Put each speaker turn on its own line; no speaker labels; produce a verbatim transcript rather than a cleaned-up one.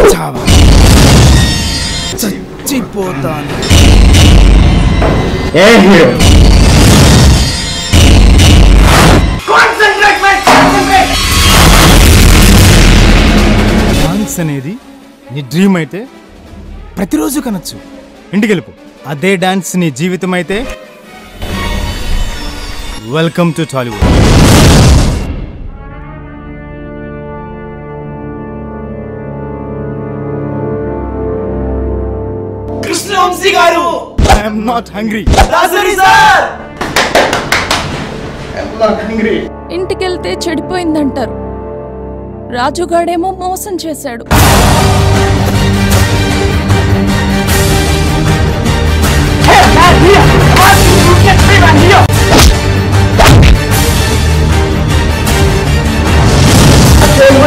చావా చచ్చిపోతాను.
ఏ hero
dance అనేది నీ డ్రీమ్ అయితే ప్రతిరోజు కనొచ్చు, ఇంటికి వెళ్ళిపో. అదే డాన్స్ నీ జీవితం అయితే వెల్కమ్ టు టాలీవుడ్.
కృష్ణవంశీ గారు,
I am not hungry.
Dasari sir,
I am not hungry.
ఇంటికెళ్తే చెడిపోయిందంటారు, రాజుగాడేమో మోసం చేశాడు.
Hey,